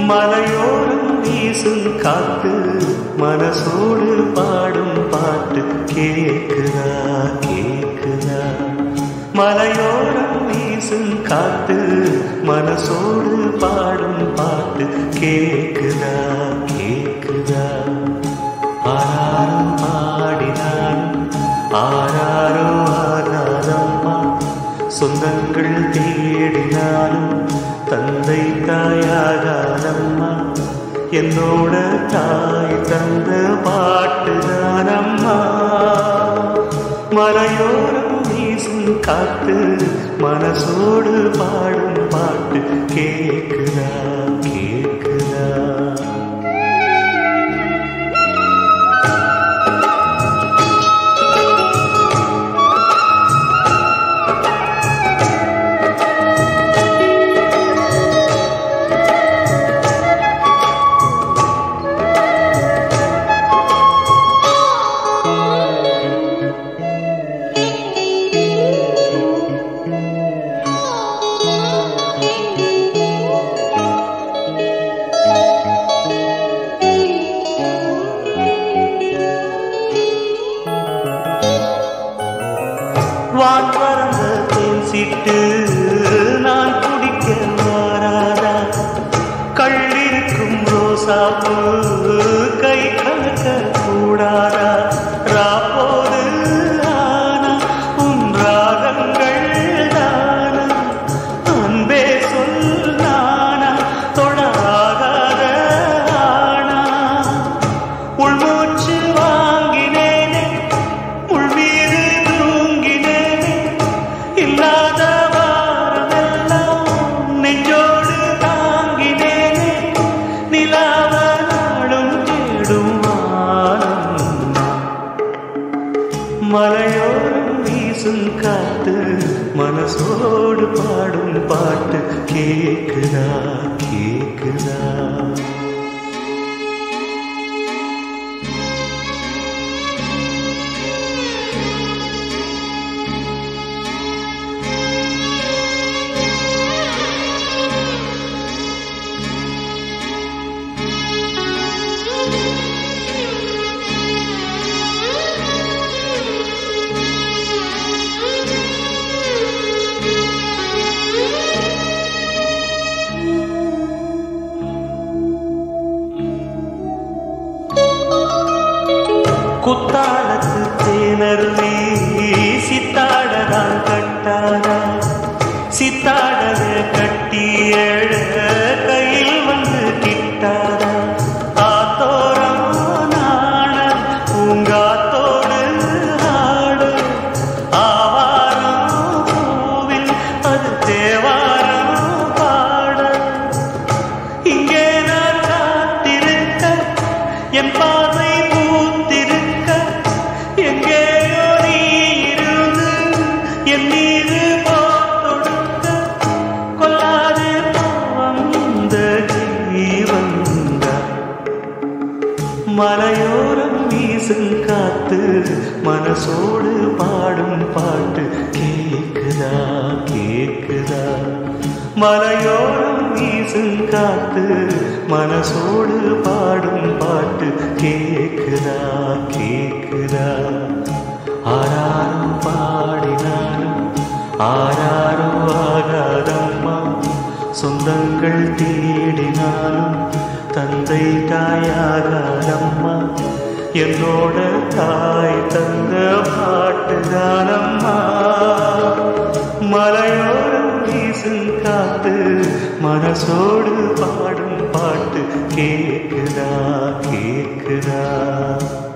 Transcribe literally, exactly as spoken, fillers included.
மலையோரம் வீசும் காத்து மனசோடு பாடும் பாட்டு கேக்குதா கேக்குதா. மலையோரம் வீசும் காத்து மனசோடு பாடும் பாட்டு கேக்குதா கேக்குதா. ஆராரும் பாடினாலும் ஆராரோ ஆகாதம்மா, சொந்தங்கள் தேடினாலும் தந்தை தாயாகாதம்மா. என்னோட தாய் தந்த பாட்டுதானம்மா. மலையோரம் வீசும் காத்து மனசோடு பாடும் பாட்டு கேக்குதா கேக்குதா. வான் பறந்த தேன் சிட்டு நான் குடிக்க மாறாதா. கள்ளிருக்கும் ரோசாப்பு கை கலக்க கூடாதா. ராப்போது ஆனா உன் ராகங்கள் தானா, அன்பே சொல் நானா தொடாகாத ஆனா. உள்மூச்சு வாங்கினேனே உள்மீது இல்லாத வாரமெல்லாம் நெஞ்சோடு தாங்கினேனே. நிலாவ நாடும் தேடும் வானம். மலையோரம் வீசும் காத்து மனசோடு பாடும் பாட்டு கேக்குதா கேக்குதா. குத்தாலத்து தேனருவி சித்தாடதான் கட்டாதா. சித்தாடத கட்டி எழ கையில் வந்து கிட்டாதா. ஆத்தோரம் நாண பூங்காத்தோடு ஆடு. ஆவாரம் பூவில் அது தேவாரம் பாட. இங்கே நான் காத்திருக்க என் பார்வை என் மீது போட்டொடுக்க கொல்லாது வந்த ஜீவந்த. மலையோரம் வீசும் காத்து மனசோடு பாடும் பாட்டு கேக்குதா கேக்குதா. மலையோரம் வீசும் காத்து மனசோடு பாடும் பாட்டு கேக்குதா கேக்குதா. ஆராரும் பாடினாலும் ஆராரோ ஆகாதம்மா, சொந்தங்கள் தேடினாலும் தந்தை தாயாகாதம்மா. என்னோட தாய் தந்த பாட்டுதானம்மா. மலையோரம் வீசும் காத்து மனசோடு பாடும் பாட்டு கேக்குதா கேக்குதா.